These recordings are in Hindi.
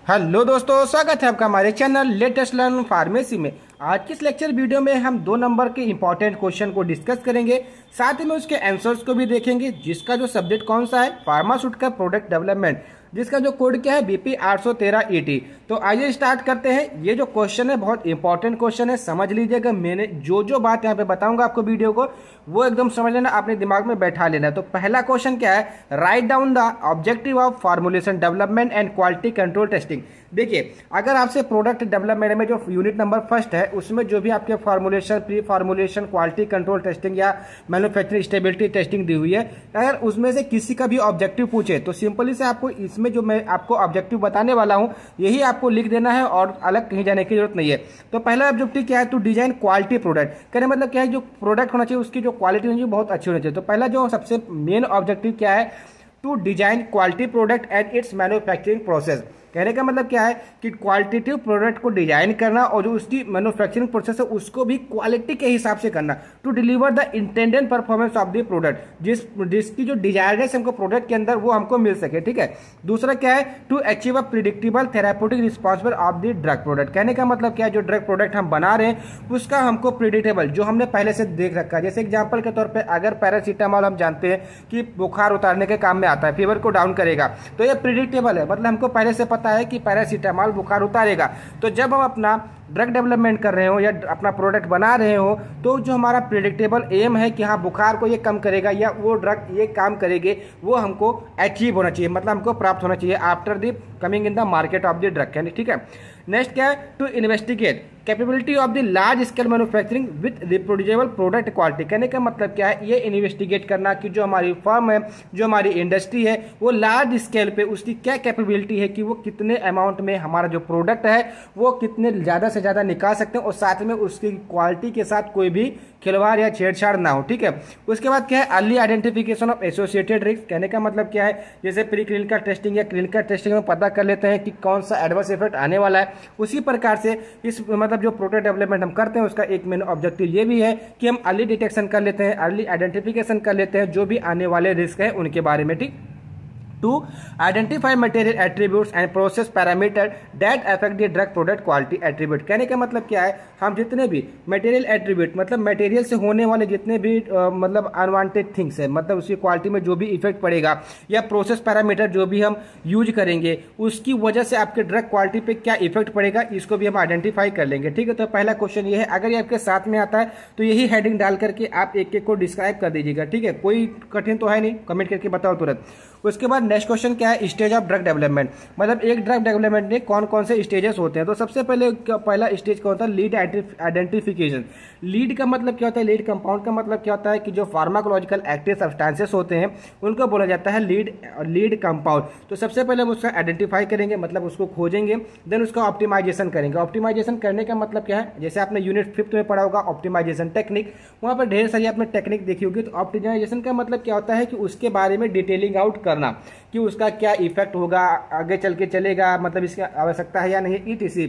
हेलो दोस्तों, स्वागत है आपका हमारे चैनल लेटेस्ट लर्न फार्मेसी में। आज की इस लेक्चर वीडियो में हम 2 नंबर के इंपॉर्टेंट क्वेश्चन को डिस्कस करेंगे, साथ ही में उसके आंसर्स को भी देखेंगे। जिसका जो सब्जेक्ट कौन सा है, फार्मास्यूटिकल प्रोडक्ट डेवलपमेंट, जिसका जो कोड क्या है BP 813ET। तो आइए स्टार्ट करते हैं। ये जो क्वेश्चन है बहुत इंपॉर्टेंट क्वेश्चन है, समझ लीजिएगा। मैंने जो बात यहाँ पे बताऊंगा आपको वीडियो को, वो एकदम समझ लेना, अपने दिमाग में बैठा लेना। तो पहला क्वेश्चन क्या है, write down the objective of formulation development and quality control testing. देखिए, अगर आपसे प्रोडक्ट डेवलपमेंट में जो यूनिट नंबर फर्स्ट है, उसमें जो भी आपके formulation, pre formulation, quality control testing या मैन्युफैक्चरिंग स्टेबिलिटी टेस्टिंग दी हुई है, अगर उसमें से किसी का भी ऑब्जेक्टिव पूछे तो सिंपली से आपको इसमें जो मैं आपको ऑब्जेक्टिव बताने वाला हूं, यही आपको लिख देना है और अलग कहीं जाने की जरूरत नहीं है। तो पहला ऑब्जेक्टिव क्या है, टू डिजाइन क्वालिटी प्रोडक्ट। कहने मतलब क्या है, जो प्रोडक्ट होना चाहिए उसकी जो क्वालिटी होनी चाहिए बहुत अच्छी होनी चाहिए। तो पहला जो सबसे मेन ऑब्जेक्टिव क्या है, to design quality product and its manufacturing process. कहने का मतलब क्या है कि क्वालिटेटिव प्रोडक्ट को डिजाइन करना और जो उसकी मैन्युफैक्चरिंग प्रोसेस है उसको भी क्वालिटी के हिसाब से करना, to deliver the intended performance of the product, जिसकी जो डिजायर्स हमको प्रोडक्ट के अंदर वो हमको मिल सके। ठीक है। दूसरा क्या है, to achieve a predictable therapeutic responsible of the drug product. कहने का मतलब क्या है, जो ड्रग प्रोडक्ट हम बना रहे हैं उसका हमको प्रिडिक्टेबल, जो हमने पहले से देख रखा है। जैसे एग्जाम्पल के तौर पर अगर पैरासीटामॉल हम जानते हैं कि बुखार उतारने के काम में आता है, फीवर को डाउन करेगा, तो ये प्रिडिक्टेबल है, मतलब हमको पहले से पता है कि पैरासीटामॉल बुखार उतारेगा। तो जब हम अपना ड्रग डेवलपमेंट कर रहे हो या अपना प्रोडक्ट बना रहे हो, तो जो हमारा प्रेडिक्टेबल एम है कि हाँ बुखार को ये कम करेगा या वो ड्रग ये काम करेगी, वो हमको अचीव होना चाहिए, मतलब हमको प्राप्त होना चाहिए after the coming in the market of the drug. ठीक है। नेक्स्ट क्या है, to investigate capability of the large scale manufacturing with reproducible product quality. कहने का मतलब क्या है, ये इन्वेस्टिगेट करना कि जो हमारी फर्म है, जो हमारी इंडस्ट्री है, वो लार्ज स्केल पे उसकी क्या कैपेबिलिटी है कि वो कितने अमाउंट में हमारा जो प्रोडक्ट है वो कितने ज़्यादा से ज़्यादा निकाल सकते हैं और साथ में उसकी क्वालिटी के साथ कोई भी खिलवाड़ या छेड़छाड़ ना हो। ठीक है। उसके बाद क्या है, early identification of associated risk. कहने का मतलब क्या है, जैसे प्री क्लिनिकल टेस्टिंग या क्लिनिकल टेस्टिंग में पता कर लेते हैं कि कौन सा एडवर्स इफेक्ट आने वाला है, उसी प्रकार से इस मतलब जो प्रोडक्ट डेवलपमेंट हम करते हैं उसका एक मेन ऑब्जेक्टिव ये भी है कि हम अर्ली डिटेक्शन कर लेते हैं, अर्ली आइडेंटिफिकेशन कर लेते हैं जो भी आने वाले रिस्क है उनके बारे में। ठीक। To identify material attributes and process parameter that affect the drug product quality attribute. कहने का मतलब क्या है, हम जितने भी मटेरियल एट्रीब्यूट, मतलब मटेरियल से होने वाले जितने भी मतलब अनवांटेड थिंग्स है, मतलब उसकी क्वालिटी में जो भी इफेक्ट पड़ेगा, या प्रोसेस पैरामीटर जो भी हम यूज करेंगे उसकी वजह से आपके ड्रग क्वालिटी पे क्या इफेक्ट पड़ेगा, इसको भी हम आइडेंटिफाई कर लेंगे। ठीक है। तो पहला क्वेश्चन ये है, अगर ये आपके साथ में आता है तो यही हेडिंग डाल करके आप एक एक को डिस्क्राइब कर दीजिएगा। ठीक है। कोई कठिन तो है नहीं, कमेंट करके बताओ तुरंत। उसके बाद नेक्स्ट क्वेश्चन क्या है, स्टेज ऑफ ड्रग डेवलपमेंट, मतलब एक ड्रग डेवलपमेंट में कौन कौन से स्टेजेस होते हैं। तो सबसे पहला स्टेज क्या होता है, लीड आइडेंटिफिकेशन। लीड का मतलब क्या होता है, लीड कंपाउंड का मतलब क्या होता है कि जो फार्माकोलॉजिकल एक्टिव सब्सटेंसेस होते हैं उनको बोला जाता है लीड कंपाउंड। तो सबसे पहले हम उसका आइडेंटिफाई करेंगे, मतलब उसको खोजेंगे, देन उसका ऑप्टिमाइजेशन करेंगे। ऑप्टिमाइजेशन करने का मतलब क्या है, जैसे आपने यूनिट 5th में पढ़ा होगा ऑप्टिमाइजेशन टेक्निक, वहाँ पर ढेर सारी आपने टेक्निक देखी होगी। तो ऑप्टिमाइजेशन का मतलब क्या होता है कि उसके बारे में डिटेलिंग आउट करना कि उसका क्या इफेक्ट होगा, आगे चल के चलेगा, मतलब इसकी आवश्यकता है या नहीं, ETC।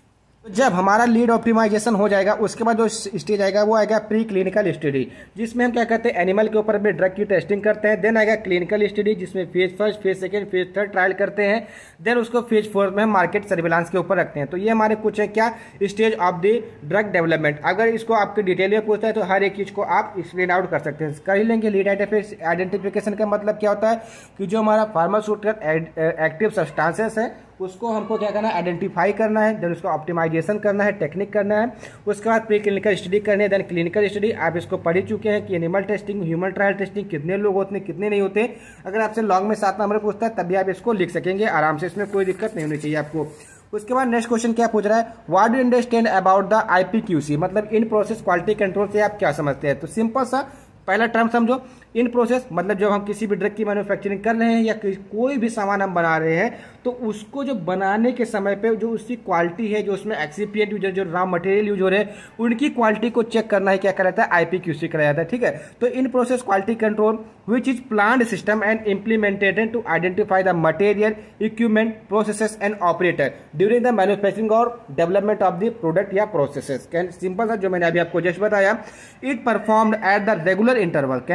तो जब हमारा लीड ऑप्टिमाइजेशन हो जाएगा उसके बाद जो स्टेज आएगा वो आएगा प्री क्लिनिकल स्टडी, जिसमें हम क्या करते हैं, एनिमल के ऊपर में ड्रग की टेस्टिंग करते हैं। देन आएगा क्लिनिकल स्टडी, जिसमें फेज 1, फेज 2, फेज 3 ट्रायल करते हैं। देन उसको फेज 4 में हम मार्केट सर्विलांस के ऊपर रखते हैं। तो ये हमारे कुछ है क्या, stage of the drug development. अगर इसको आपके डिटेल में पूछता है तो हर एक चीज को आप एक्सप्लेन आउट कर सकते हैं, कर ही लेंगे। लीड आइडेंटिफिकेशन का मतलब क्या होता है कि जो हमारा फार्मास्यूटिकल एक्टिव सब्सटेंसेस है उसको हमको क्या करना है, आइडेंटिफाई करना है, देन उसको ऑप्टिमाइजेशन करना है, टेक्निक करना है। उसके बाद प्री क्लिनिकल स्टडी करनी है। देन क्लिनिकल स्टडी आप इसको पढ़ ही चुके हैं कि animal testing, human trial testing, कितने लोग होते हैं कितने नहीं होते। अगर आपसे लॉन्ग में 7 नंबर पूछता है तब भी आप इसको लिख सकेंगे आराम से, इसमें कोई दिक्कत नहीं होनी चाहिए आपको। उसके बाद नेक्स्ट क्वेश्चन क्या पूछ रहा है, what do you understand about the IPQC, मतलब इन प्रोसेस क्वालिटी कंट्रोल से आप क्या समझते हैं। तो सिंपल सा पहला टर्म समझो, इन प्रोसेस मतलब जब हम किसी भी ड्रग की मैन्युफैक्चरिंग कर रहे हैं या कोई भी सामान हम बना रहे हैं तो उसको जो बनाने के समय पे जो उसकी क्वालिटी है, जो उसमें एक्सिपिएंट यूज, जो रॉ मटेरियल यूज हो रहे हैं, उनकी क्वालिटी को चेक करना है, क्या कराता है, IPQC कराया जाता है। ठीक है। तो in process quality control which is planned system and implemented to identify the material, equipment, processes and operator during the manufacturing और डेवलपमेंट ऑफ द प्रोडक्ट या प्रोसेसेस। सिंपल सा जो मैंने अभी आपको जस्ट बताया, it performed at the regular interval. कहने का मतलब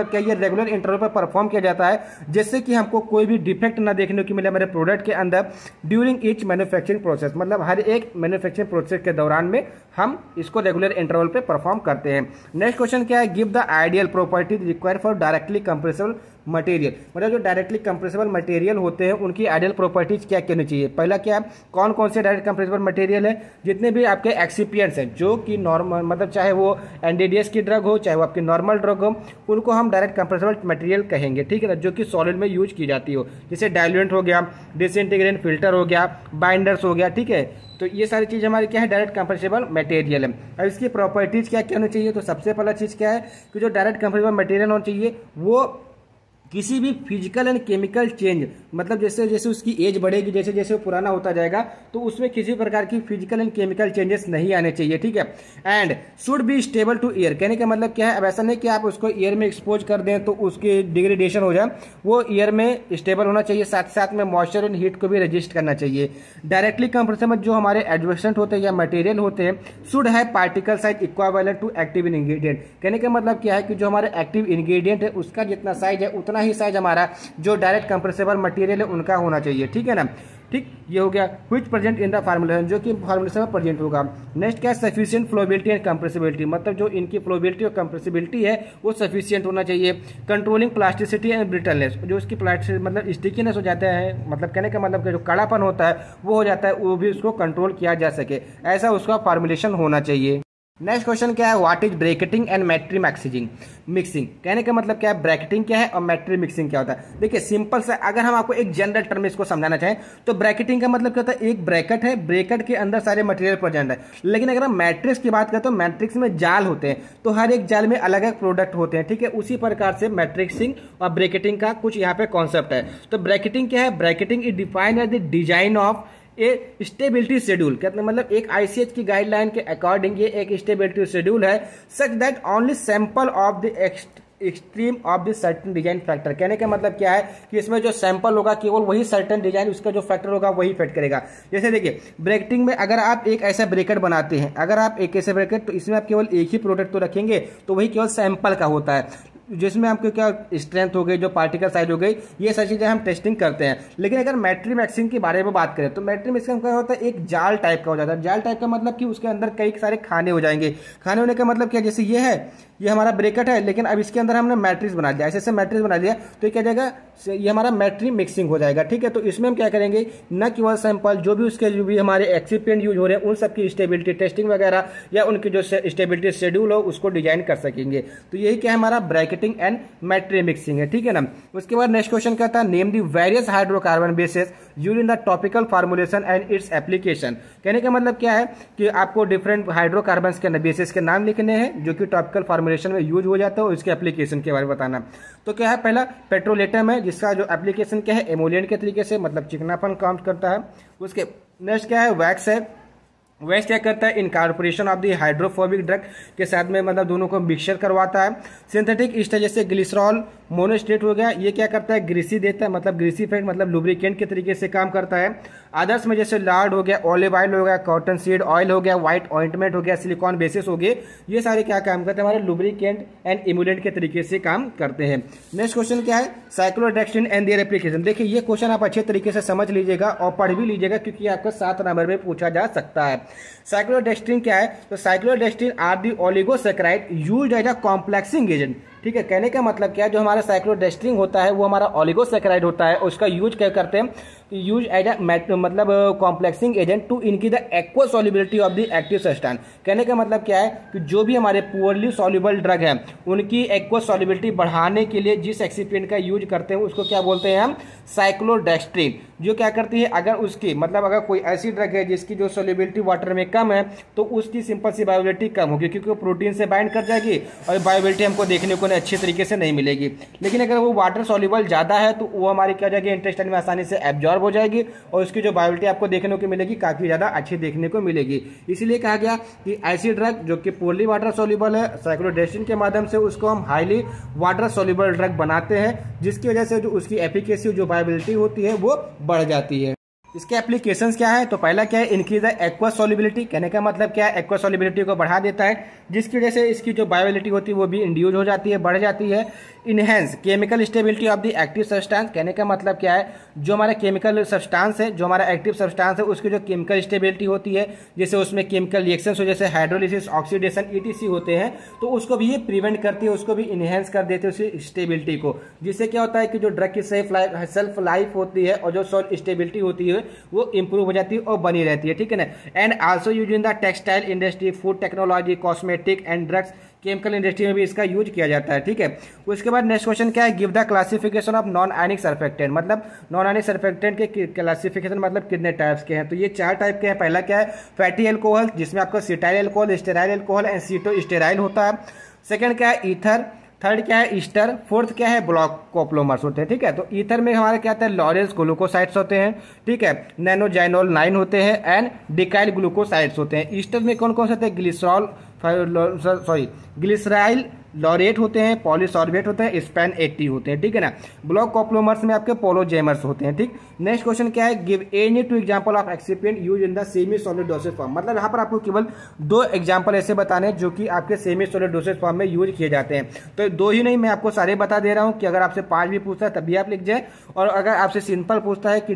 मतलब क्या, ये रेगुलर इंटरवल पर परफॉर्म किया जाता है जिससे कि हमको कोई भी डिफेक्ट ना देखने को मिले हमारे प्रोडक्ट के अंदर ड्यूरिंग ईच मैन्युफैक्चरिंग प्रोसेस, मतलब हर एक मैन्युफैक्चरिंग प्रोसेस के दौरान में हम इसको रेगुलर इंटरवल पे परफॉर्म करते हैं। नेक्स्ट क्वेश्चन क्या है, give the ideal properties required for directly compressible material, मतलब जो डायरेक्टली कंप्रेसिबल मटेरियल होते हैं उनकी आइडियल प्रॉपर्टीज क्या क्या होनी चाहिए। पहला क्या, कौन कौन से डायरेक्ट कंप्रेसिबल मटेरियल है, जितने भी आपके एक्सिपिएंट्स हैं जो कि नॉर्मल, मतलब चाहे वो एनडीडीएस की ड्रग हो चाहे वो आपकी नॉर्मल ड्रग हो, उनको हम डायरेक्ट कंप्रेसिबल मटेरियल कहेंगे, ठीक है ना, जो कि सॉलिड में यूज की जाती हो, जैसे डाइल्यूएंट हो गया, डिसइंटीग्रेंट फिल्टर हो गया, बाइंडर्स हो गया, ठीक है। तो ये सारी चीज़ हमारी क्या है, डायरेक्ट कंप्रेसिबल मटेरियल है। अब इसकी प्रॉपर्टीज क्या क्या होनी चाहिए, तो सबसे पहला चीज़ क्या है कि जो डायरेक्ट कंप्रेसिबल मटेरियल होना चाहिए वो किसी भी फिजिकल एंड केमिकल चेंज, मतलब जैसे जैसे उसकी एज बढ़ेगी, जैसे जैसे वो पुराना होता जाएगा, तो उसमें किसी प्रकार की फिजिकल एंड केमिकल चेंजेस नहीं आने चाहिए, ठीक है। And should be stable to air, कहने का मतलब क्या है, अब ऐसा नहीं कि आप उसको एयर में एक्सपोज कर दें तो उसकी डिग्रेडेशन हो जाए, वो एयर में स्टेबल होना चाहिए, साथ साथ में मॉइस्चर एंड हीट को भी रजिस्ट करना चाहिए। डायरेक्टली कंप्रेसिबल जो हमारे एडवेसेंट होते हैं या मटेरियल होते हैं शुड है particle size equivalent to active ingredient, कहने का मतलब क्या है कि जो हमारे एक्टिव इंग्रेडिएंट है उसका जितना साइज है उतना ही साइज हमारा जो डायरेक्ट कंप्रेसिबल मटेरियल है उनका होना चाहिए, ठीक है ना। ठीक, ये हो गया which present in the formulation, जो कि फार्मूलेशन में प्रेजेंट होगा। नेक्स्ट क्या है, सफिशिएंट फ्लोबिलिटी एंड कंप्रेसिबिलिटी, मतलब जो इनकी फ्लोबिलिटी और कंप्रेसिबिलिटी है वो सफिशिएंट होना चाहिए। कंट्रोलिंग प्लास्टिसिटी एंड ब्रिटलनेस, जो इसकी प्लास्टिक मतलब स्टिकीनेस हो जाता है, मतलब कहने का मतलब कि जो कड़ापन होता है वो हो जाता है, वो भी उसको कंट्रोल किया जा सके, ऐसा उसका फार्मूलेशन होना चाहिए। नेक्स्ट क्वेश्चन क्या है, what is bracketing and matrixing, कहने का मतलब क्या है, ब्रैकेटिंग क्या है और मैट्री मिक्सिंग क्या होता है। देखिए सिंपल से अगर हम आपको एक जनरल टर्म इसको समझाना चाहें तो ब्रैकेटिंग का मतलब क्या होता है, एक ब्रैकेट है, ब्रैकेट के अंदर सारे मटेरियल प्रेजेंट है। लेकिन अगर हम मैट्रिक्स की बात करें तो मैट्रिक्स में जाल होते हैं, तो हर एक जाल में अलग अलग प्रोडक्ट होते हैं, ठीक है। उसी प्रकार से मैट्रिक्सिंग और ब्रैकेटिंग का कुछ यहाँ पे कॉन्सेप्ट है। तो ब्रैकेटिंग क्या है, bracketing is defined as the design of a stability schedule, कहते हैं मतलब एक आईसीएच की गाइडलाइन के अकॉर्डिंग ये एक स्टेबिलिटी शेड्यूल है, such that only sample of the extreme of the certain design factor, कहने का मतलब क्या है कि इसमें जो सैंपल होगा केवल वही सर्टेन डिजाइन उसका जो फैक्टर होगा वही फिट करेगा। जैसे देखिए ब्रैकेटिंग में अगर आप एक ऐसा ब्रैकेट बनाते हैं, अगर आप एक ऐसे ब्रैकेट, तो इसमें आप केवल एक ही प्रोडक्ट तो रखेंगे, तो वही केवल सैंपल का होता है, जिसमें आपको क्या स्ट्रेंथ हो गई, जो पार्टिकल साइज हो गई, ये सारी चीजें हम टेस्टिंग करते हैं। लेकिन अगर मैट्री मिक्सिंग के बारे में बात करें तो मैट्री मिक्सिंग क्या होता है, एक जाल टाइप का हो जाता है। जाल टाइप का मतलब कि उसके अंदर कई सारे खाने हो जाएंगे। खाने होने का मतलब क्या, जैसे ये है, ये हमारा ब्रैकेट है, लेकिन अब इसके अंदर हमने मैट्रिक्स बना दिया, ऐसे ऐसे मैट्रिक्स बना दिया, तो ये क्या जाएगा, ये हमारा मैट्री मिक्सिंग हो जाएगा, ठीक है। तो इसमें हम क्या करेंगे, न केवल सैंपल, जो भी उसके जो भी हमारे एक्सिपिएंट यूज हो रहे हैं उन सबकी स्टेबिलिटी टेस्टिंग वगैरह या उनकी जो स्टेबिलिटी शेड्यूल हो उसको डिजाइन कर सकेंगे। तो यही क्या है, हमारा ब्रैकेटिंग एंड मैट्री मिक्सिंग है, ठीक है ना। उसके बाद नेक्स्ट क्वेश्चन क्या था, name the various hydrocarbon bases used in the topical formulation and its application, कहने का मतलब क्या है कि आपको डिफरेंट हाइड्रोकार्बन के बेसिस के नाम लिखने हैं जो कि टॉपिकल फार्मूलेशन में यूज हो जाता है और इसके एप्लीकेशन के बारे में बताना। तो क्या है, पहला पेट्रोलेटम है जिसका जो एप्लीकेशन क्या है, एमोलिएंट के तरीके से, मतलब चिकनापन काउंट करता है। उसके नेक्स्ट क्या है, वैक्स है। वैक्स क्या करता है, incorporation of the hydrophobic drug के साथ में, मतलब दोनों को मिक्सचर करवाता है। सिंथेटिक ईस्टर जैसे ग्लिसरॉल मोनोस्टेट हो गया, ये क्या करता है, ग्रीसी देता है, मतलब ग्रीसी फैट, मतलब लुब्रिकेंट के तरीके से काम करता है। अदर्स में जैसे लार्ड हो गया, ऑलिव ऑयल हो गया, कॉटन सीड ऑयल हो गया, व्हाइट ऑइंटमेंट हो गया, सिलिकॉन बेसिस हो गए, ये सारे क्या काम करते हैं, हमारे लुब्रिकेंट एंड इम्यूलेंट के तरीके से काम करते हैं। नेक्स्ट क्वेश्चन क्या है, साइक्लोडेक्स्ट्रिन एंड देयर एप्लीकेशन। देखिए ये क्वेश्चन आप अच्छे तरीके से समझ लीजिएगा और पढ़ भी लीजिएगा क्योंकि आपको 7 नंबर में पूछा जा सकता है। साइक्लोडेक्स्ट्रिन क्या है, तो cyclodextrin are the oligosaccharide used as a complexing agent, ठीक है। कहने का मतलब क्या है, जो हमारा साइक्लोडेक्स्ट्रिन होता है वो हमारा ओलिगोसैकेराइड होता है, उसका यूज क्या करते हैं, यूज एज अ मतलब complexing agent to increase the aqua solubility of the active substance. कहने का मतलब क्या है कि जो भी हमारे पुअरली सॉल्युबल ड्रग है उनकी एक्वा सॉल्युबिलिटी बढ़ाने के लिए जिस एक्सिपिएंट का यूज करते हैं उसको क्या बोलते हैं हम, साइक्लोडेक्स्ट्रिन। जो क्या करती है, अगर उसकी मतलब अगर कोई ऐसी ड्रग है जिसकी जो सॉल्युबिलिटी वाटर में कम है तो उसकी सिंपल सी बायोबिलिटी कम होगी क्योंकि वो प्रोटीन से बाइंड कर जाएगी और बायोबिलिटी हमको देखने को अच्छी तरीके से नहीं मिलेगी। लेकिन अगर वो वाटर सॉल्युबल ज़्यादा है तो वो हमारी क्या जाएगी, इंटेस्टाइन में आसानी से एब्जॉर्ब हो जाएगी और उसकी जो बायोबिलिटी आपको देखने को मिलेगी काफ़ी ज़्यादा अच्छी देखने को मिलेगी। इसीलिए कहा गया कि ऐसी ड्रग जो कि पोरली वाटर सॉल्युबल है, साइक्लोडेक्स्ट्रिन के माध्यम से उसको हम हाईली वाटर सॉल्युबल ड्रग बनाते हैं जिसकी वजह से जो उसकी एफिकेसी जो बायोबिलिटी होती है वो बढ़ जाती है। इसके एप्लीकेशंस क्या है? तो पहला क्या है, इंक्रीज द एक्वा सॉल्युबिलिटी। कहने का मतलब क्या है, एक्वा सॉल्युबिलिटी को बढ़ा देता है, जिसकी वजह से इसकी जो बायोलिटी होती है वो भी इंड्यूस हो जाती है, बढ़ जाती है। Enhance chemical stability of the active substance. कहने का मतलब क्या है, जो हमारा केमिकल सब्सटेंस है, जो हमारा एक्टिव सब्सटेंस है, उसकी जो केमिकल स्टेबिलिटी होती है, जैसे उसमें केमिकल रिएक्शंस हो, जैसे हाइड्रोलिसिस, ऑक्सीडेशन, ईटीसी होते हैं, तो उसको भी ये प्रिवेंट करती है, उसको भी इनहेंस कर देते हैं उसकी स्टेबिलिटी को, जिससे क्या होता है कि जो ड्रग की सेल्फ लाइफ होती है और जो स्टेबिलिटी होती है वो इंप्रूव हो जाती है और बनी रहती है, ठीक है ना। And also use in the textile industry, food technology, cosmetic and drugs, chemical industry में भी इसका यूज किया जाता है, ठीक है। उसके बाद नेक्स्ट क्वेश्चन क्या है, give the classification of non ionic surfactant. मतलब नॉन आयनिक सरफेक्टेंट के क्लासिफिकेशन मतलब कितने टाइप्स के हैं? तो ये 4 टाइप के हैं। पहला क्या है, फैटी एल्कोहल, जिसमें आपका cetyl alcohol, stearyl alcohol and cetostearyl होता है। सेकंड क्या है, ईथर। थर्ड क्या है, ईस्टर। फोर्थ क्या है, ब्लॉक कोप्लोमर्स होते हैं, ठीक है। तो ईथर में हमारे क्या आता है, लॉरेंस ग्लूकोसाइड्स होते हैं, ठीक है। नैनोजाइनोल 9 होते हैं एंड डिकाइल ग्लूकोसाइड्स होते हैं। ईस्टर में कौन कौन से होते हैं, ग्लिसराइल लॉरेट होते हैं, पॉलीसॉर्बेट होते हैं, स्पैन 80 होते हैं, ठीक है ना। ब्लॉक कॉप्लोमर्स में आपके पोलोजेमर्स होते हैं, ठीक। नेक्स्ट क्वेश्चन क्या है, give any 2 example of excipient use in the semi solid dosage form. मतलब यहाँ पर आपको केवल 2 एग्जांपल ऐसे बताने हैं जो कि आपके सेमी सॉलिड डोसेज फॉर्म में यूज किए जाते हैं। तो 2 ही नहीं, मैं आपको सारे बता दे रहा हूँ कि अगर आपसे 5 भी पूछता है तब भी आप लिख जाए, और अगर आपसे सिंपल पूछता है कि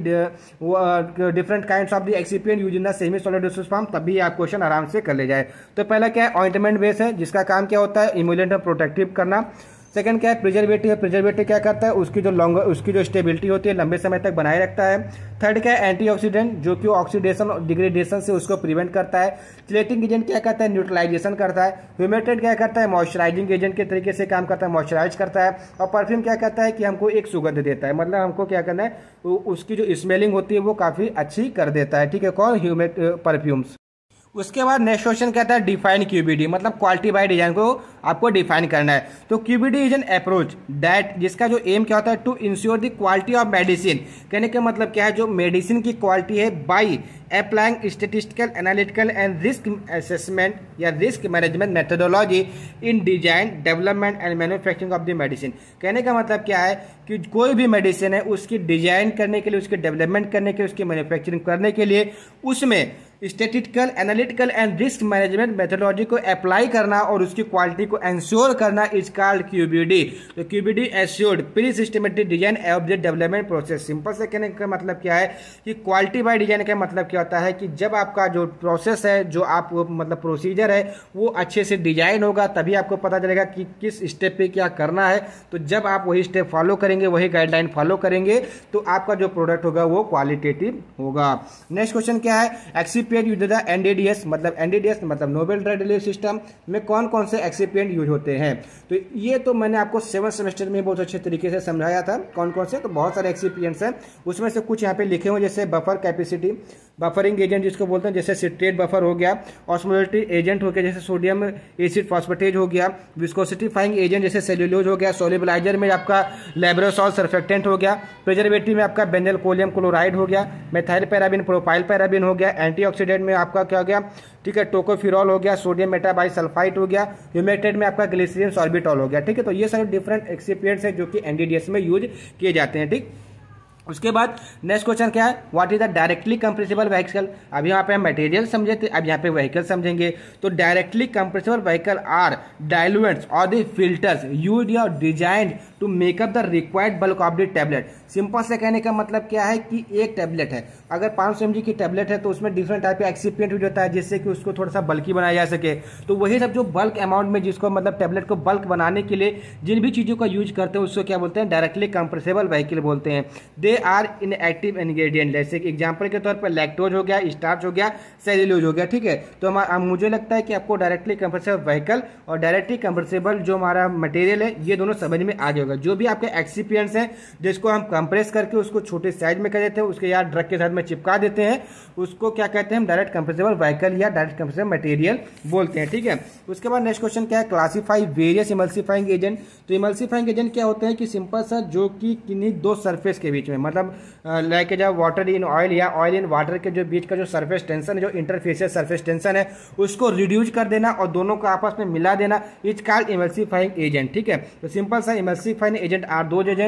different kinds of the excipient use in the semi solid dosage form, तब भी आप क्वेश्चन आराम से कर ले जाए। तो पहला क्या है, ऑइंटमेंट बेस है, जिसका काम क्या होता है, इम्यूलेंट और प्रोटेक्टिव करना। सेकंड क्या है, प्रिजर्वेटिव है। प्रिजर्वेटिव क्या करता है, उसकी जो स्टेबिलिटी होती है लंबे समय तक बनाए रखता है। थर्ड क्या है, एंटीऑक्सीडेंट, जो कि ऑक्सीडेशन और डिग्रेडेशन से उसको प्रिवेंट करता है। चिलेटिंग एजेंट क्या करता है, न्यूट्रलाइजेशन करता है। ह्यूमेटेड क्या करता है, मॉइस्चराइजिंग एजेंट के तरीके से काम करता है, मॉइस्चराइज करता है। और परफ्यूम क्या करता है कि हमको एक सुगंध देता है, मतलब हमको क्या करना है, उसकी जो स्मेलिंग होती है वो काफी अच्छी कर देता है, ठीक है। कौन, परफ्यूम्स। उसके बाद नेक्स्ट क्वेश्चन कहता है डिफाइन क्यूबीडी, मतलब क्वालिटी बाय डिजाइन को आपको डिफाइन करना है। तो QbD is an approach that, जिसका जो एम क्या होता है, to ensure the quality of medicine. कहने का मतलब क्या है, जो मेडिसिन की क्वालिटी है by applying statistical, analytical and risk assessment या risk management methodology in design, development and manufacturing of the medicine. कहने का मतलब क्या है कि कोई भी मेडिसिन है उसकी डिजाइन करने के लिए, उसके डेवलपमेंट करने के लिए, उसकी मैन्युफैक्चरिंग करने के लिए उसमें statistical, analytical and risk management methodology को अप्लाई करना और उसकी क्वालिटी को एंश्योर करना इज कॉल्ड क्यूबीडी। तो QbD assured pre systematic design of the development process. Simple से कहने का मतलब क्या है कि क्वालिटी बाय डिजाइन का मतलब क्या होता है कि जब आपका जो प्रोसेस है, जो आप मतलब प्रोसीजर है, वो अच्छे से डिजाइन होगा, तभी आपको पता चलेगा कि किस स्टेप पे क्या करना है। तो जब आप वही स्टेप फॉलो करेंगे, वही गाइडलाइन फॉलो करेंगे, तो आपका जो प्रोडक्ट होगा वो क्वालिटेटिव होगा। नेक्स्ट क्वेश्चन क्या है, एक्सिपिएंट यूज द एनडीडीएस, मतलब एनडीडीएस मतलब नोबेल ड्रग डिलीवरी सिस्टम में कौन कौन से एक्सिपिएंट यूज होते हैं। तो ये तो मैंने आपको 7th सेमेस्टर में बहुत अच्छे तरीके से समझाया था कौन कौन से। तो बहुत सारे एक्सिपिएंट्स हैं, उसमें से कुछ यहाँ पे लिखे हुए, जैसे बफर कैपेसिटी, बफरिंग एजेंट जिसको बोलते हैं, जैसे सिट्रेट बफर हो गया, ऑस्मोलिटी एजेंट हो गया जैसे सोडियम एसिड फॉस्फेटेज हो गया, विस्कोसिटीफाइंग एजेंट जैसे सेल्यूलोज हो गया, सोल्युबलाइजर में आपका लैब्रोसॉल सर्फेक्टेंट हो गया, प्रिजर्वेटिव में आपका बेंजल कोलियम क्लोराइड हो गया, मेथाइल पैराबिन, प्रोपाइल पैराबिन हो गया, एंटीऑक्सीडेंट में आपका क्या हो गया, ठीक है, टोकोफिरॉल हो गया, सोडियम मेटाबाइसल्फाइड हो गया, ह्यूमेटेड में आपका ग्लिसरीन सॉर्बिटॉल हो गया, ठीक है। तो ये सारे डिफरेंट एक्सिपिएंट्स हैं जो कि एनडीडीएस में यूज किए जाते हैं, ठीक। उसके बाद नेक्स्ट क्वेश्चन क्या है, what is the directly compressible vehicle. अब यहाँ पे हम मटेरियल समझे थे, अब यहाँ पे व्हीकल समझेंगे। तो directly compressible vehicle are diluents और द फिल्टर्स यूज्ड और designed to make up the required bulk of the tablet. Simple से कहने का मतलब क्या है कि एक टैबलेट है, अगर 500 mg की टैबलेट है तो उसमें डिफरेंट टाइप का एक्सिपिएंट यूज होता है जिससे कि उसको थोड़ा सा बल्कि बनाया जा सके। तो वही सब जो बल्क अमाउंट में, जिसको मतलब टैबलेट को बल्क बनाने के लिए जिन भी चीजों का यूज करते हैं उसको क्या बोलते हैं, डायरेक्टली कंप्रेसिबल व्हीकल बोलते हैं। They are inactive ingredient, जैसे कि एग्जांपल के तौर पर लैक्टोज हो गया, स्टार्च हो गया, सेल्यूलोज हो गया, ठीक है। तो मुझे लगता है कि आपको डायरेक्टली कंप्रेसिबल व्हीकल और डायरेक्टली कंप्रेसिबल जो हमारा मटेरियल है ये दोनों समझ में आ गया होगा। जो भी आपके एक्सिपिएंट्स हैं जिसको हम कंप्रेस करके उसको छोटे साइज में कर देते हैं, उसके यार ड्रग के साथ में चिपका देते हैं, उसको क्या कहते हैं, हम डायरेक्ट कंप्रेसिबल व्हीकल या डायरेक्ट कंप्रेसिबल मटेरियल बोलते हैं, ठीक है। उसके बाद नेक्स्ट क्वेश्चन क्या है, क्लासिफाई वेरियस इमल्सिफाइंग एजेंट। तो इमल्सिफाइंग एजेंट क्या होते हैं कि सिंपल सा जो कि किन्हीं दो सरफेस के बीच में, मतलब लाइक जब वाटर इन ऑयल या ऑयल इन वाटर के जो बीच का जो सरफेस टेंशन है, जो इंटरफेसियल सरफेस टेंशन है, उसको रिड्यूस कर देना और दोनों को आपस में मिला देना, इज कॉल्ड इमल्सिफाइंग एजेंट, ठीक है। तो सिंपल सा emulsifying agent are those agent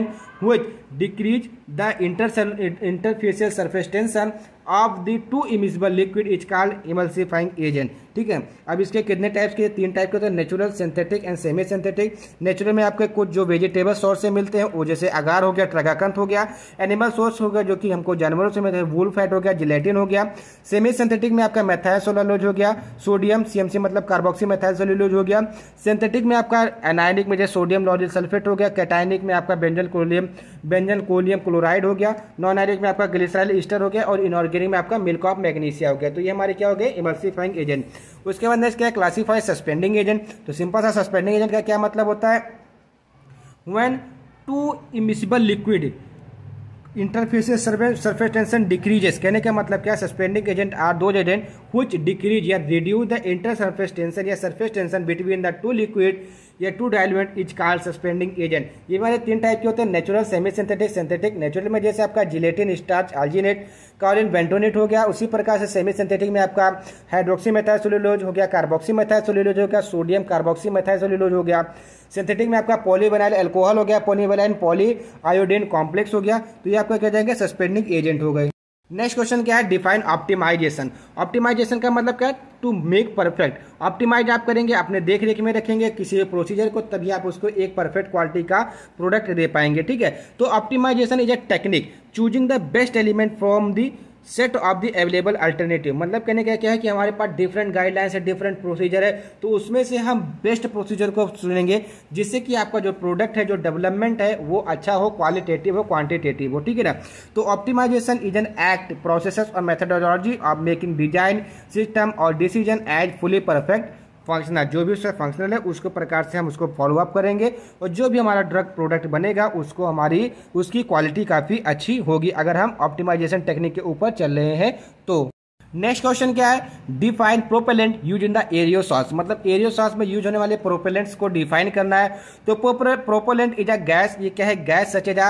which decrease the interfacial surface tension of the two immiscible liquid is called emulsifying agent। ठीक है, अब इसके कितने टाइप्स के, 3 टाइप के होते हैं, natural, synthetic and semi synthetic. Natural में आपके कुछ जो वेजिटेबल सोर्स से मिलते हैं वो जैसे अगार हो गया, ट्रगाकंथ हो गया। एनिमल सोर्स हो गया जो कि हमको जानवरों से मिलते हैं, वूल फैट हो गया, जिलेटिन हो गया। सेमी सिंथेटिक में आपका मेथाइल सेलुलोज हो गया, सोडियम CMC मतलब कार्बोक्सी मेथाइल सेलुलोज हो गया। सिंथेटिक में आपका एनायनिक में जैसे सोडियम लॉरिल सल्फेट हो गया। कैटायनिक में आपका बेंजन कोलियम क्लोराइड हो गया। नॉन आयनिक में आपका ग्लिसराइल ईस्टर हो गया और इनऑर्गेनिक में आपका मिल्क ऑफ मैग्नीशिया हो गया। तो ये हमारे क्या हो गए, इमल्सिफाइंग एजेंट। उसके बाद नेक्स्ट क्या है, क्लासिफाई सस्पेंडिंग एजेंट। तो सिंपल सा सस्पेंडिंग एजेंट का क्या मतलब होता है, when two immiscible liquid interface surface tension decreases. कहने का मतलब क्या, suspending agent are those agent which decrease या reduce the inter surface tension या surface tension between the two liquid या two diluent is called suspending agent. ये हमारे 3 टाइप के होते हैं, natural, semi synthetic, synthetic. Natural में जैसे आपका जिलेटिन, स्टार्च, आल्जीनेट, कालिन, बेंटोनेट हो गया। उसी प्रकार से सेमी सिंथेटिक में आपका हाइड्रोक्सी मेथाइल सेलुलोज हो गया, कार्बोक्सी मेथाइल सेलुलोज हो गया, सोडियम कार्बोक्सी मेथाइल सेलुलोज हो गया। सिंथेटिक में आपका पॉलीविनाइल अल्कोहल हो गया, पॉलीविनाइल पॉली आयोडीन कॉम्प्लेक्स हो गया। तो ये आपका क्या जाएंगे, सस्पेंडिंग एजेंट हो गए। नेक्स्ट क्वेश्चन क्या है, डिफाइन ऑप्टिमाइजेशन। ऑप्टिमाइजेशन का मतलब क्या है, टू मेक परफेक्ट। ऑप्टिमाइज आप करेंगे, अपने देख रेख में रखेंगे किसी प्रोसीजर को, तभी आप उसको एक परफेक्ट क्वालिटी का प्रोडक्ट दे पाएंगे। ठीक है, तो optimization is a technique choosing the best element from the set of the available alternative. मतलब कहने का क्या है कि हमारे पास डिफरेंट गाइडलाइंस है, डिफरेंट प्रोसीजर है, तो उसमें से हम बेस्ट प्रोसीजर को चुनेंगे जिससे कि आपका जो प्रोडक्ट है, जो डेवलपमेंट है वो अच्छा हो, क्वालिटेटिव हो, क्वांटिटेटिव हो। ठीक है ना, तो optimization is an act, process और methodology of making design system और decision as fully perfect functional. जो भी उसका फंक्शनल है उसको प्रकार से हम उसको फॉलो अप करेंगे और जो भी हमारा ड्रग प्रोडक्ट बनेगा उसको उसकी क्वालिटी काफ़ी अच्छी होगी अगर हम ऑप्टिमाइजेशन टेक्निक के ऊपर चल रहे हैं। तो नेक्स्ट क्वेश्चन क्या है, define propellant use in the aerosols. मतलब एरियोसॉस में यूज होने वाले प्रोपेलेंट्स को डिफाइन करना है। तो प्रोपेलेंट इज अ गैस, ये क्या है, गैस सच एज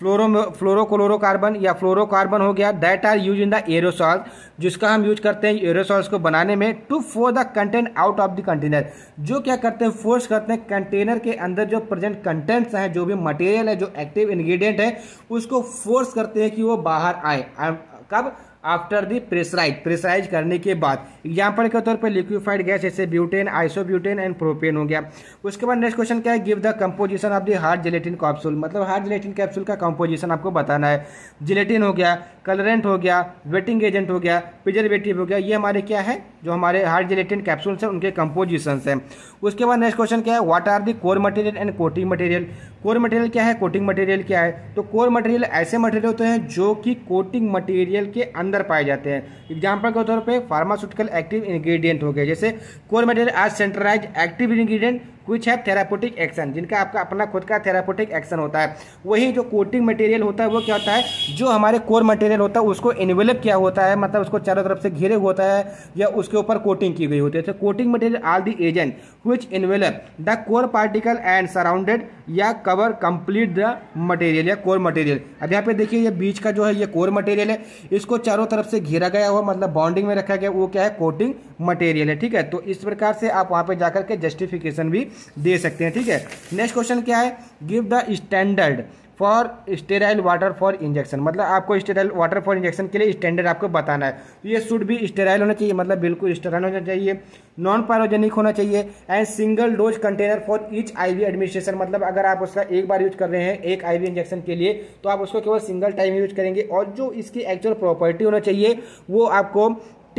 फ्लोरोक्लोरोकार्बन या फ्लोरोकार्बन हो गया, that are use in the aerosol, जिसका हम यूज करते हैं एरोसॉल्स को बनाने में, to force the content out of the container. जो क्या करते हैं, फोर्स करते हैं कंटेनर के अंदर जो प्रेजेंट कंटेंट्स हैं, जो भी मटेरियल है, जो एक्टिव इंग्रेडिएंट है, उसको फोर्स करते हैं कि वो बाहर आए। कब, आफ्टर दी प्रेशराइज करने के बाद। एग्जाम्पल के तौर पे लिक्विफाइड गैस जैसे ब्यूटेन, आइसोब्यूटेन एंड प्रोपेन हो गया। उसके बाद नेक्स्ट क्वेश्चन क्या है, give the composition of the hard gelatin capsule. मतलब हार्ड जिलेटिन कैप्सूल का कंपोजिशन आपको बताना है। जिलेटिन हो गया, कलरेंट हो गया, वेटिंग एजेंट हो गया, प्रिजर्वेटिव हो गया, ये हमारे क्या है, जो हमारे हार्ड जिलेटिन कैप्सूल्स हैं उनके कंपोजिशन हैं। उसके बाद नेक्स्ट क्वेश्चन क्या है, what are the core material and coating material. Core material क्या है, कोटिंग मटेरियल क्या है। तो कोर मटेरियल ऐसे मटेरियल होते हैं जो कि कोटिंग मटेरियल के अंदर पाए जाते हैं। एग्जाम्पल के तौर पे फार्मास्यूटिकल एक्टिव इंग्रेडिएंट हो गए, जैसे कोर मटेरियल आज सेंट्रलाइज एक्टिव इंग्रेडिएंट कुछ है थेरापेटिक एक्शन, जिनका आपका अपना खुद का थेरापेटिक एक्शन होता है। वही जो कोटिंग मटेरियल होता है वो क्या होता है, जो हमारे कोर मटेरियल होता है उसको इन्वेलप किया होता है, मतलब उसको चारों तरफ से घेरे हुआ होता है या उसके ऊपर कोटिंग की गई होती है। तो coating material are the agent which envelop the core particle and surrounded या कवर कंप्लीट द मटेरियल या कोर मटेरियल। अब यहाँ पे देखिए ये बीच का जो है ये कोर मटेरियल है, इसको चारों तरफ से घेरा गया हुआ, मतलब बॉन्डिंग में रखा गया, वो क्या है, कोटिंग मटेरियल है। ठीक है, तो इस प्रकार से आप वहाँ पे जाकर के जस्टिफिकेशन भी दे सकते हैं। ठीक है, नेक्स्ट क्वेश्चन क्या है, give the standard for sterile water for injection. मतलब आपको स्टेराइल वाटर फॉर इंजेक्शन के लिए स्टैंडर्ड आपको बताना है। तो ये शुड भी स्टेराइल होना चाहिए, मतलब बिल्कुल स्टेराइल होना चाहिए, नॉन पायरोजेनिक होना चाहिए, and single dose container for each IV administration. मतलब अगर आप उसका एक बार यूज कर रहे हैं एक आईवी इंजेक्शन के लिए तो आप उसको केवल सिंगल टाइम यूज करेंगे, और जो इसकी एक्चुअल प्रॉपर्टी होना चाहिए वो आपको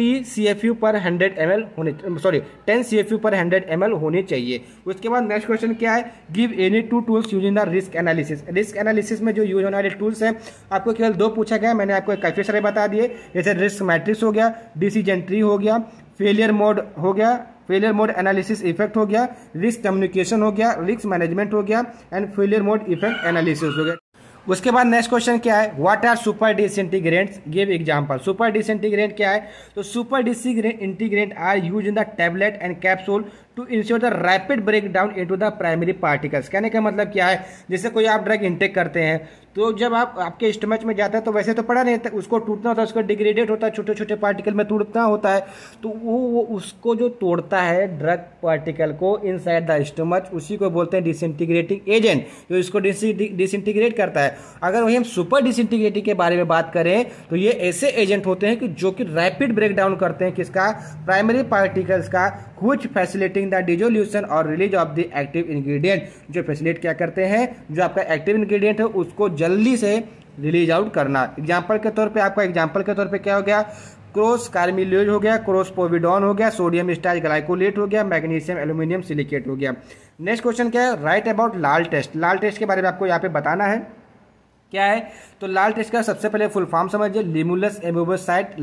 TCFU पर 100 ml होने, सॉरी 10 CFU पर 100 ml होनी चाहिए। उसके बाद नेक्स्ट क्वेश्चन क्या है, give any 2 tools use in the risk analysis. Risk analysis में जो यूज होने वाले टूल्स हैं आपको केवल 2 पूछा गया, मैंने आपको काफ़ी सारे बता दिए, जैसे रिस्क मैट्रिक्स हो गया, डिसीजन ट्री हो गया, फेलियर मोड हो गया, फेलियर मोड एनालिसिस इफेक्ट हो गया, रिस्क कम्युनिकेशन हो गया, रिस्क मैनेजमेंट हो गया, and failure mode effect analysis हो गया। उसके बाद नेक्स्ट क्वेश्चन क्या है, what are super disintegrants, give example. Super disintegrant क्या है, तो super disintegrant are use in the tablet and capsule to ensure the rapid break down into the primary particles. कहने का मतलब क्या है, जैसे कोई आप ड्रग इंटेक करते हैं तो जब आप आपके स्टमच में जाता है तो वैसे तो पड़ा नहीं था, उसको टूटना होता है, उसको डिग्रेडेट होता है, छोटे छोटे पार्टिकल में टूटना होता है, तो वो उसको जो तोड़ता है ड्रग पार्टिकल को इनसाइड द स्टमच, उसी को बोलते हैं डिसइंटीग्रेटिंग एजेंट, जो इसको डिसइंटीग्रेट करता है। अगर वही हम सुपर डिसइंटीग्रेटिंग के बारे में बात करें तो ये ऐसे एजेंट होते हैं कि जो कि रैपिड ब्रेक डाउन करते हैं किसका, प्राइमरी पार्टिकल्स का, व्हिच फैसिलिटेटिंग द डिसोल्यूशन और release of the active ingredient, जो फैसिलिटेट क्या करते हैं, जो आपका एक्टिव इंग्रेडिएंट है उसको जल्दी से रिलीज आउट करना। एग्जांपल के तौर पे आपका एग्जांपल के तौर पे क्या हो गया, क्रोस कार्मिलेज हो गया, क्रोस पोविडॉन हो गया, सोडियम स्टार्च ग्लाइकोलेट हो गया, मैग्नीशियम एल्यूमिनियम सिलिकेट हो गया। नेक्स्ट क्वेश्चन क्या है, write about LAL test. LAL test के बारे में आपको यहाँ पे बताना है क्या है, तो लाल टेस्ट का सबसे पहले फुल फॉर्म समझिए, लिमुलस एमोबोसाइट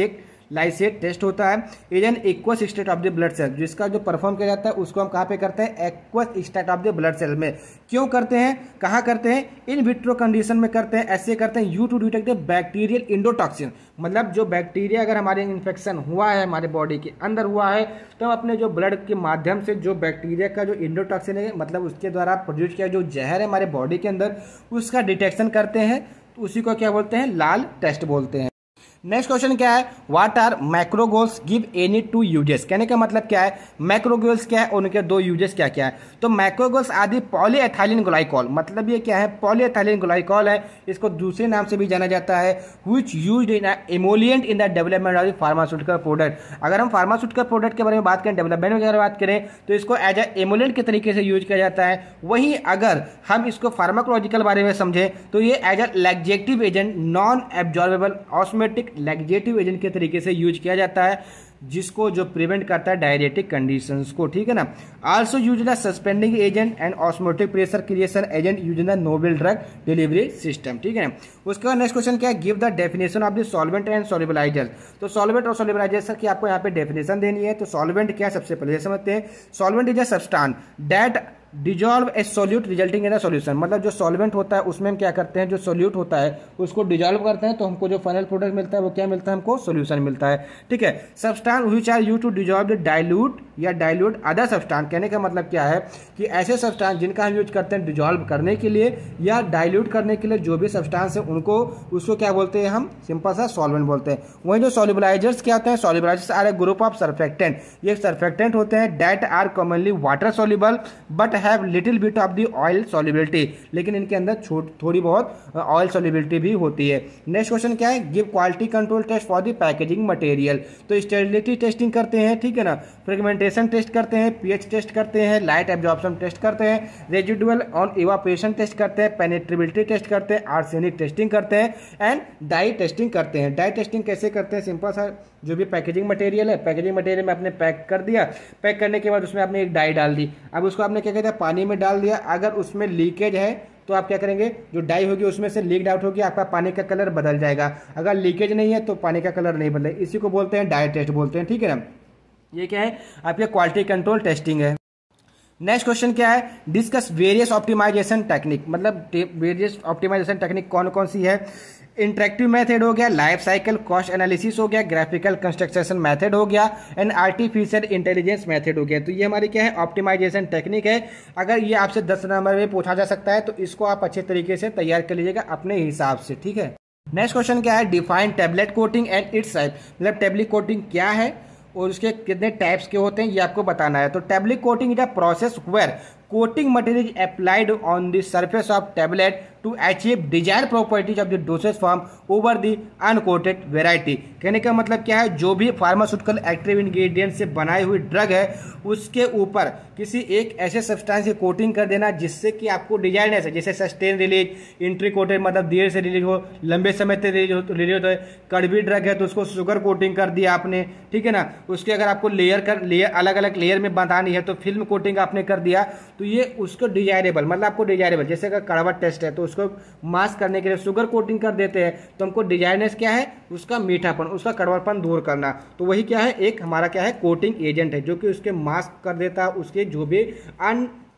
लाइसेट टेस्ट होता है। Is an aqueous state of the blood cell, जिसका जो परफॉर्म किया जाता है उसको हम कहाँ पे करते हैं, aqueous state of the blood cell में। क्यों करते हैं, कहाँ करते हैं, इन विट्रो कंडीशन में करते हैं। ऐसे करते हैं use to detect the bacterial endotoxin, मतलब जो बैक्टीरिया अगर हमारे इन्फेक्शन हुआ है हमारे बॉडी के अंदर हुआ है तो हम अपने जो ब्लड के माध्यम से जो बैक्टीरिया का जो इंडोटॉक्सिन है, मतलब उसके द्वारा प्रोड्यूस किया जो जहर है हमारे बॉडी के अंदर, उसका डिटेक्शन करते हैं, तो उसी को क्या बोलते हैं, लाल टेस्ट बोलते हैं। नेक्स्ट क्वेश्चन क्या है, what are macrogols, give any two uses. कहने का मतलब क्या है, मैक्रोगोल्स क्या है, उनके दो यूजेस क्या क्या है। तो मैक्रोगोल्स आदि पॉलीएथिलीन ग्लाइकॉल, मतलब ये क्या है, पॉलीएथिलीन ग्लाइकॉल है, इसको दूसरे नाम से भी जाना जाता है, which used in emollient in the development of pharmaceutical product. अगर हम फार्मास्यूटिकल प्रोडक्ट के बारे में बात करें, डेवलपमेंट वगैरह बात करें तो इसको एज ए एमोलिएंट के तरीके से यूज किया जाता है। वहीं अगर हम इसको फार्माकोलॉजिकल बारे में समझें तो ये as a laxative agent, non absorbable osmotic laxative agent के तरीके से यूज किया जाता है, जिसको जो प्रिवेंट करता है डायरेटिक कंडीशंस को, ठीक है ना। Also use the suspending agent and osmotic pressure creation agent use in the novel drug delivery system, ठीक है ना। उसके बाद नेक्स्ट क्वेश्चन क्या है, give the definition of the solvent and solubilizer. तो सॉल्वेंट और सॉल्युबलाइजर की आपको यहाँ पे डेफिनेशन देनी है। तो सॉल्वेंट क्या, सबसे पहले समझते हैं, solvent is a substance that dissolve a solute resulting in a solution, मतलब जो सॉल्वेंट होता है उसमें हम क्या करते हैं, जो सोल्यूट होता है उसको डिजॉल्व करते हैं तो हमको जो फाइनल प्रोडक्ट मिलता है वो क्या मिलता है, हमको सॉल्यूशन मिलता है, ठीक है। Substance which are used to dissolve the dilute या डाइल्यूट अदर सब्सटेंस। कहने का मतलब क्या है कि ऐसे सब्सटेंस जिनका हम यूज करते हैं डिजॉल्व करने के लिए या डाइल्यूट करने के लिए, जो भी सब्सटेंस है उनको, उसको क्या बोलते हैं, हम सिंपल सा सॉल्वेंट बोलते हैं। वहीं जो सॉल्युबलाइजर्स क्या होते हैं, solubilizers are a group of surfactant, ये सर्फेक्टेंट होते हैं that are commonly water soluble but have little bit of the oil solubility, लेकिन इनके अंदर थोड़ी बहुत ऑयल सॉल्युबिलिटी भी होती है। नेक्स्ट क्वेश्चन क्या है, give quality control test for the packaging material. तो स्टेरिलिटी टेस्टिंग करते हैं, ठीक है ना, फ्रेगमेंटेशन टेस्ट करते हैं, पीएच टेस्ट करते हैं, लाइट एब्जॉर्प्शन टेस्ट करते हैं, रेजिडुअल ऑन इवापोरेशन टेस्ट करते हैं, पेनिट्रेबिलिटी टेस्ट करते हैं, आर्सेनिक टेस्टिंग करते हैं एंड डाई टेस्टिंग करते हैं। डाई टेस्टिंग कैसे करते हैं, सिंपल सा, जो भी पैकेजिंग मटेरियल है, पैकेजिंग मटेरियल में आपने पैक कर दिया, पैक करने के बाद उसमें आपने एक डाई डाल दी, अब उसको आपने क्या कहते हैं, पानी में डाल दिया। अगर उसमें लीकेज है तो आप क्या करेंगे, जो डाई होगी उसमें से लीक आउट होगी, आपका पानी का कलर बदल जाएगा। अगर लीकेज नहीं है तो पानी का कलर नहीं बदले, इसी को बोलते हैं डाई टेस्ट बोलते हैं, ठीक है ना। ये क्या है, आपके क्वालिटी कंट्रोल टेस्टिंग है। नेक्स्ट क्वेश्चन क्या है, डिस्कस वेरियस ऑप्टिमाइजेशन टेक्निक, मतलब वेरियस ऑप्टिमाइजेशन टेक्निक कौन कौन सी है। इंटरेक्टिव मेथड हो गया, लाइफ साइकिल कॉस्ट एनालिसिस हो गया, ग्राफिकल कंस्ट्रक्शन मेथड हो गया एंड आर्टिफिशियल इंटेलिजेंस मेथड हो गया। तो ये हमारी क्या है, ऑप्टिमाइजेशन टेक्निक है। अगर ये आपसे 10 नंबर में पूछा जा सकता है तो इसको आप अच्छे तरीके से तैयार कर लीजिएगा अपने हिसाब से, ठीक है। नेक्स्ट क्वेश्चन क्या है, define tablet coating and its type, मतलब टेबलेट कोटिंग क्या है और उसके कितने टाइप्स के होते हैं ये आपको बताना है। तो tablet coating is a process where coating material is applied on the surface of tablet to achieve desired properties of the dosage form over the uncoated variety. कहने का मतलब क्या है, जो भी फार्मास्यूटिकल एक्टिव इंग्रेडिएंट से बनाई हुई ड्रग है उसके ऊपर किसी एक ऐसे सब्सटेंस की कोटिंग कर देना जिससे कि आपको डिजायर्डनेस है, जैसे सस्टेन रिलीज, इंट्री कोटेड मतलब देर से रिलीज हो, लंबे समय तक रिलीज हो, कड़वी ड्रग है तो उसको शुगर कोटिंग कर दिया आपने, ठीक है ना। उसके अगर आपको लेयर अलग अलग लेयर में बनानी है तो फिल्म कोटिंग आपने कर दिया, तो ये उसको डिजायरेबल, मतलब आपको डिजायरेबल, जैसे अगर कड़वा टेस्ट है तो उसको मास्क करने के लिए शुगर कोटिंग कर देते हैं, तो हमको डिजायरनेस क्या है, उसका मीठापन, उसका कड़वापन दूर करना। तो वही क्या है, एक हमारा क्या है, कोटिंग एजेंट है जो कि उसके मास्क कर देता है, उसके जो भी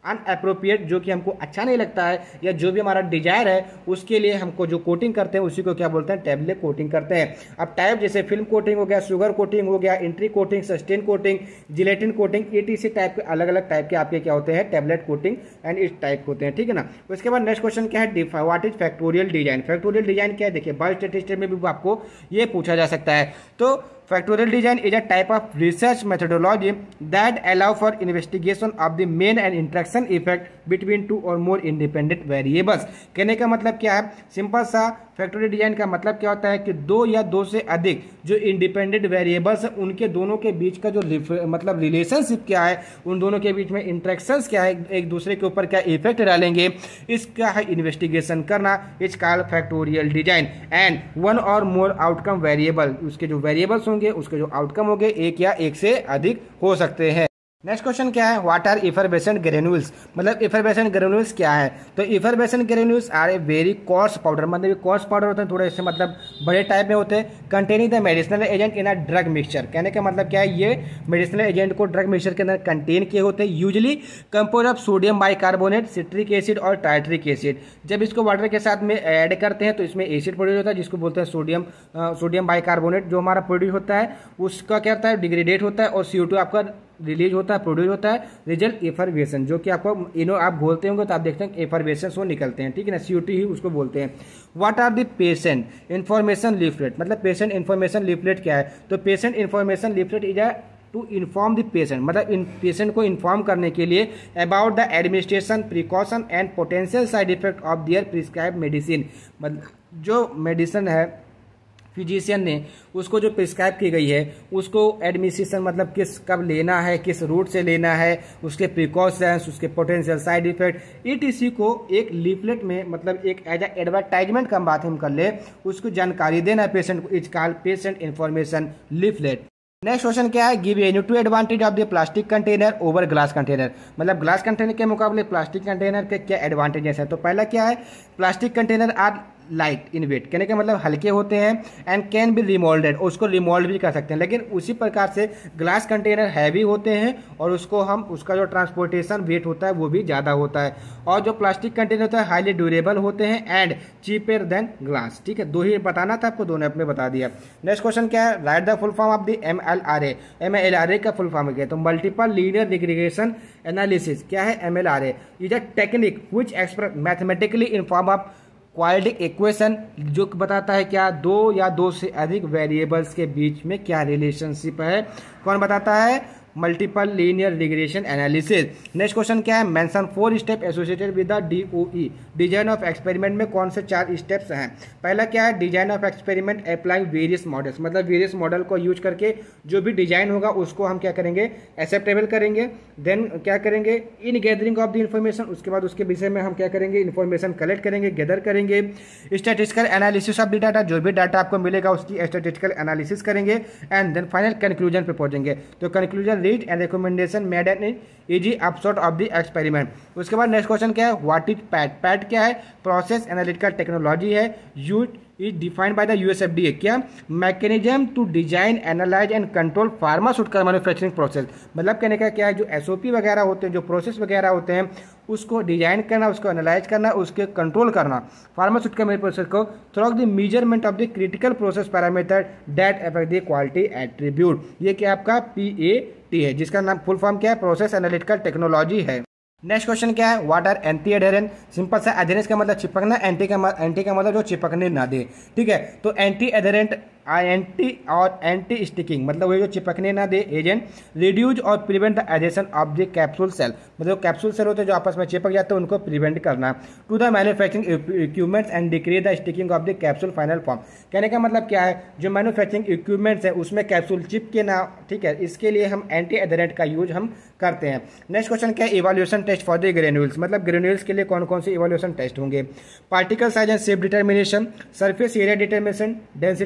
अनअप्रोप्रिएट, जो कि हमको अच्छा नहीं लगता है, या जो भी हमारा डिजायर है उसके लिए हमको जो कोटिंग करते हैं उसी को क्या बोलते हैं, टैबलेट कोटिंग करते हैं। अब टाइप जैसे फिल्म कोटिंग हो गया, शुगर कोटिंग हो गया, enteric coating, sustain coating, gelatin coating, ETC type के अलग अलग टाइप के आपके क्या होते हैं, टैबलेट कोटिंग एंड इस टाइप होते हैं, ठीक है ना। उसके बाद नेक्स्ट क्वेश्चन क्या है, what is factorial design. Factorial design क्या है, देखिए बायोस्टैटिस्टिक्स में भी आपको ये पूछा जा सकता है। तो factorial design is a type of research methodology that allow for investigation of the main and interaction effect between two or more independent variables। कहने का मतलब क्या है, सिंपल सा फैक्टोरियल डिजाइन का मतलब क्या होता है कि दो या दो से अधिक जो इंडिपेंडेंट वेरिएबल्स हैं उनके दोनों के बीच का जो मतलब रिलेशनशिप क्या है, उन दोनों के बीच में इंटरेक्शंस क्या है, एक दूसरे के ऊपर क्या इफेक्ट डालेंगे, इसका है इन्वेस्टिगेशन करना, it's called factorial design. And one और मोर आउटकम वेरिएबल, उसके जो वेरिएबल्स होंगे उसके जो आउटकम होंगे एक या एक से अधिक हो सकते हैं। नेक्स्ट क्वेश्चन क्या है, व्हाट आर इफरवेसेंट ग्रेन्यूल्स। मतलब इफरवेसेंट ग्रेन्यूल्स क्या है, तो effervescent granules are a very coarse powder, मतलब कोर्स पाउडर होते हैं, थोड़े से मतलब बड़े टाइप में होते हैं, containing the medicinal agent in a drug mixture. कहने का मतलब क्या है, ये मेडिसिनल एजेंट को ड्रग मिक्सचर के अंदर कंटेन किए होते हैं, usually composed of sodium bicarbonate, citric acid और टाइट्रिक एसिड। जब इसको वाटर के साथ में ऐड करते हैं तो इसमें एसिड प्रोड्यूस होता है जिसको बोलते हैं सोडियम बाइकार्बोनेट। जो हमारा प्रोड्यूस होता है उसका क्या होता है, डिग्रेडेट होता है और CO2 आपका रिलीज होता है, प्रोड्यूस होता है, रिजल्ट एफरवेशन, जो कि आपको आप घोलते होंगे तो आप देखते हैं एफरवेशन वो निकलते हैं, ठीक है ना, CO2 ही उसको बोलते हैं। What are the patient information leaflet. मतलब पेशेंट इंफॉर्मेशन लीफलेट क्या है, तो patient information leaflet is to inform the patient, मतलब इन पेशेंट को इन्फॉर्म करने के लिए about the administration, precaution and potential side effect of their prescribe medicine. मतलब जो मेडिसिन है फिजिशियन ने उसको जो प्रिस्क्राइब की गई है उसको एडमिनिस्ट्रेशन मतलब किस कब लेना है, किस रूट से लेना है, उसके प्रिकॉशंस, उसके पोटेंशियल साइड इफेक्ट ETC को एक लीफलेट में मतलब एक एज ए एडवर्टाइजमेंट का माध्यम कर ले उसको जानकारी देना है पेशेंट को, is called patient information leaflet. Next question क्या है, give any two advantage of the plastic container over glass container. मतलब ग्लास कंटेनर के मुकाबले प्लास्टिक कंटेनर के क्या एडवांटेजेस है। तो पहला क्या है, plastic container are light in weight, कहने का मतलब हल्के होते हैं, एंड कैन बी रिमोल्डेड, उसको रिमोल्ड भी कर सकते हैं। लेकिन उसी प्रकार से ग्लास कंटेनर हैवी होते हैं और उसका जो ट्रांसपोर्टेशन वेट होता है वो भी ज़्यादा होता है। और जो प्लास्टिक कंटेनर होता है हाईली ड्यूरेबल होते हैं एंड चीपर देन ग्लास। ठीक है, दो ही बताना था आपको, दोनों आपने बता दिया। नेक्स्ट क्वेश्चन क्या है, write the full form of the MLRA। MLRA का फुल फॉर्म क्या है, तो मल्टीपल लीनियर रिग्रेशन एनालिसिस। क्या है MLRA, is a technique which express mathematically in form of quadratic equation, जो बताता है क्या दो या दो से अधिक वेरिएबल्स के बीच में क्या रिलेशनशिप है। कौन बताता है, multiple linear regression analysis. Next question क्या है, mention 4 step associated with the DOE, design of experiment में कौन से 4 स्टेप्स हैं। पहला क्या है, design of experiment applying various models, मतलब वेरियस मॉडल को यूज करके जो भी डिजाइन होगा उसको हम क्या करेंगे, एक्सेप्टेबल करेंगे। देन क्या करेंगे, in gathering of the information, उसके बाद उसके विषय में हम क्या करेंगे, इन्फॉर्मेशन कलेक्ट करेंगे, गैदर करेंगे। Statistical analysis of the data, जो भी डाटा आपको मिलेगा उसकी स्टैटिस्टिकल एनालिसिस करेंगे। एंड देन फाइनल कंक्लूजन पे पहुंचेंगे। तो conclusion read and recommendation made an easy upshot of the experiment. उसके बाद नेक्स्ट क्वेश्चन क्या है, व्हाट इज पैट। पैट क्या है, प्रोसेस एनालिटिकल टेक्नोलॉजी है, use is defined by the US FDA। क्या, mechanism to design analyze and control pharmaceutical manufacturing process. मतलब कहने का क्या है, जो SOP वगैरह होते हैं, जो प्रोसेस वगैरह होते हैं उसको डिजाइन करना, उसको एनालाइज करना, उसके कंट्रोल करना फार्मास्यूटिकल प्रोसेस को through the measurement of the critical process parameter that affect the quality attribute. ये क्या आपका PAT है, जिसका नाम फुल फॉर्म क्या है, प्रोसेस एनालिटिकल टेक्नोलॉजी है। नेक्स्ट क्वेश्चन क्या है, what are anti adherent. Simple सा, एडहेरेंस का मतलब चिपकना, एंटी का मतलब जो चिपकने ना दे। ठीक है, तो एंटी एडहेरेंट एंटी और एंटी स्टिकिंग मतलब वही जो चिपकने ना दे एजेंट, रिड्यूज और prevent the adhesion of the capsule shell, मतलब कैप्सूल सेल होते हैं जो आपस में चिपक जाते हैं उनको प्रिवेंट करना। To the manufacturing equipments and decrease the sticking of the capsule final form. कहने का मतलब क्या है, जो मैन्युफैक्चरिंग इक्विपमेंट्स है उसमें कैप्सूल चिपके ना, ठीक है, इसके लिए हम एंटी एडहेरेंट का यूज हम करते हैं। नेक्स्ट क्वेश्चन क्या है, evaluation test for the granules. मतलब ग्रेन्यूल्स के लिए कौन कौन से इवैल्यूएशन टेस्ट होंगे, particle size and shape determination, surface area determination, density determination,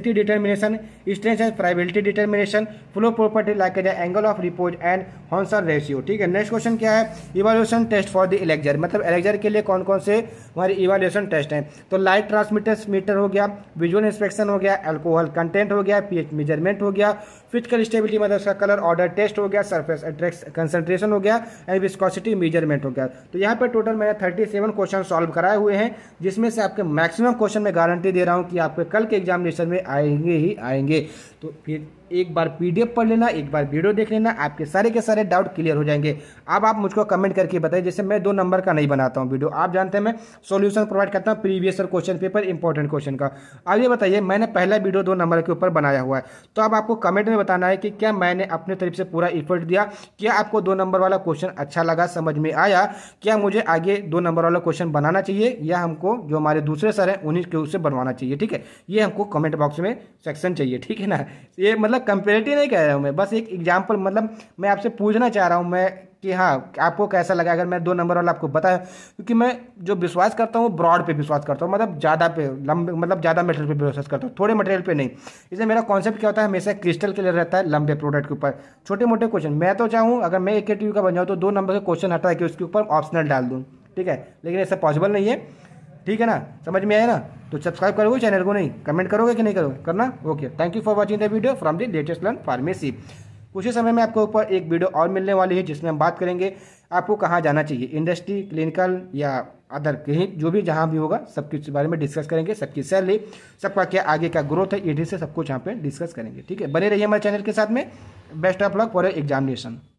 determination, strength and probability determination, flow property like angle of repose and हॉन्सन रेशियो। ठीक है, नेक्स्ट क्वेश्चन क्या है, evaluation test for the elixir, मतलब इलेक्जर के लिए कौन कौन से हमारे इवैल्यूएशन टेस्ट हैं। तो लाइट ट्रांसमिटर्स मीटर हो गया, विजुअल इंस्पेक्शन हो गया, अल्कोहल कंटेंट हो गया, पीएच मेजरमेंट हो गया, फिजिकल स्टेबिलिटी मतलब उसका कलर ऑर्डर टेस्ट हो गया, सरफेस अट्रैक्स कंसंट्रेशन हो गया एंड विस्कोसिटी मेजरमेंट हो गया। तो यहाँ पर टोटल मैंने 37 क्वेश्चन सॉल्व कराए हुए हैं, जिसमें से आपके मैक्सिमम क्वेश्चन मैं गारंटी दे रहा हूँ कि आपके कल के एग्जामिनेशन में आएंगे ही आएंगे। तो फिर एक बार पीडीएफ पढ़ लेना, एक बार वीडियो देख लेना, आपके सारे के सारे डाउट क्लियर हो जाएंगे। अब आप मुझको कमेंट करके बताइए, जैसे मैं 2 नंबर का नहीं बनाता हूँ वीडियो, आप जानते हैं मैं सॉल्यूशन प्रोवाइड करता हूँ previous year question paper important question का। अब ये बताइए, मैंने पहला वीडियो 2 नंबर के ऊपर बनाया हुआ है, तो अब आपको कमेंट में बताना है कि क्या मैंने अपने तरफ से पूरा एफर्ट दिया, क्या आपको 2 नंबर वाला क्वेश्चन अच्छा लगा, समझ में आया, क्या मुझे आगे 2 नंबर वाला क्वेश्चन बनाना चाहिए या हमको जो हमारे दूसरे सर हैं उन्हीं के उससे बनवाना चाहिए। ठीक है, ये हमको कमेंट बॉक्स में सेक्शन चाहिए। ठीक है ना, ये मतलब कंपेरेटिव नहीं कह रहा हूँ मैं, बस एक एग्जाम्पल, मतलब मैं आपसे पूछना चाह रहा हूँ मैं कि हाँ आपको कैसा लगा अगर मैं 2 नंबर वाला आपको बताया, क्योंकि मैं जो विश्वास करता हूँ ब्रॉड पे विश्वास करता हूँ, मतलब ज़्यादा पे लंबे, मतलब ज़्यादा मटेरियल पे विश्वास करता हूँ, थोड़े मटेरियल पे नहीं। इसलिए मेरा कॉन्सेप्ट क्या होता है, हमेशा क्रिस्टल क्लियर रहता है लंबे प्रोडक्ट के ऊपर। छोटे मोटे क्वेश्चन मैं तो चाहूँ अगर मैं एक का बन जाऊँ तो 2 नंबर के क्वेश्चन हटा के उसके ऊपर ऑप्शनल डाल दूँ। ठीक है, लेकिन ऐसा पॉसिबल नहीं है। ठीक है ना, समझ में आया ना, तो सब्सक्राइब करोगे चैनल को, नहीं कमेंट करोगे कि नहीं करोगे, करना। Okay, thank you for watching the video from the latest learn pharmacy. कुछ ही समय में आपके ऊपर एक वीडियो और मिलने वाली है, जिसमें हम बात करेंगे आपको कहाँ जाना चाहिए, इंडस्ट्री, क्लिनिकल या अदर कहीं, जो भी जहाँ भी होगा सबके बारे में डिस्कस करेंगे, सबकी सैलरी, सबका क्या आगे का ग्रोथ है, ईडी से सब कुछ यहाँ पे डिस्कस करेंगे। ठीक है, बने रहिए हमारे चैनल के साथ में। Best of luck for examination.